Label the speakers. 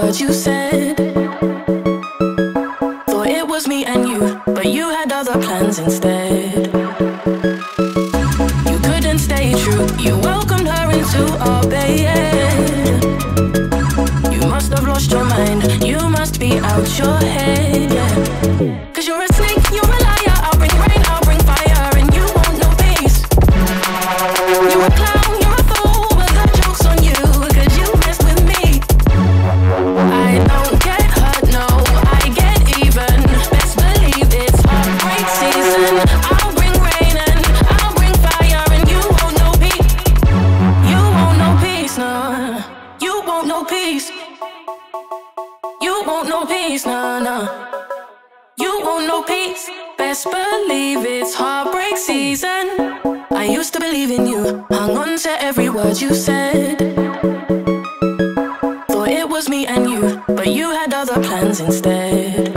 Speaker 1: words you said. Thought it was me and you, but you had other plans instead. You couldn't stay true, you welcomed her into our bed. You must have lost your mind, you must be out your head, yeah. Cause you're a snake, you're a liar, I'll bring rain, I'll bring fire, and you won't know peace. You're a clown, you're a fool, but the joke's on you, cause you messed with me. I don't get hurt, no, I get even. Best believe it's heartbreak season. I'll bring rain and I'll bring fire, and you won't know peace. You won't know peace, no. You won't know peace. You won't know peace, no, no. You won't know peace. Best believe it's heartbreak season. I used to believe in you, hung on to every word you said. Thought it was me and you, but you had other plans instead.